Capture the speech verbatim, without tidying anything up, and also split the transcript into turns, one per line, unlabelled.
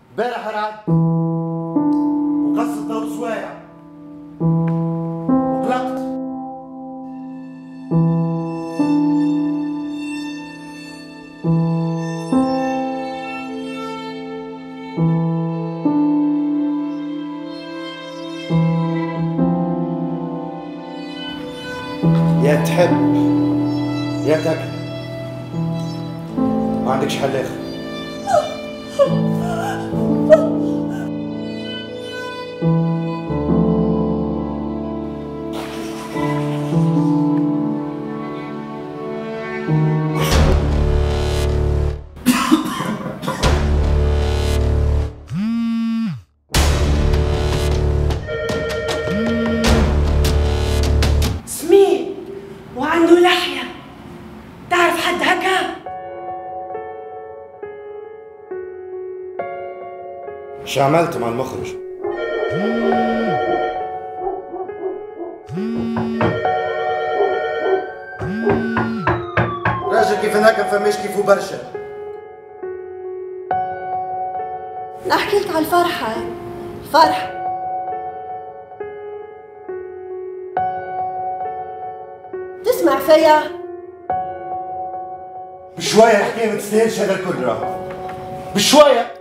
امبارح رعد وقص الضوء سوايع وقلقت. يا تحب يا تاكل، ما عندكش حل اخر.
سمين وعنده لحية، تعرف حد هكا؟
شو عملت مع المخرج؟ راجل كيف هناك ما فماش كيفو برشا.
نحكي لك على الفرحة، الفرحة تسمع فيا؟
بشوية الحكاية ما تستاهلش هذا الكل، راه بشوية.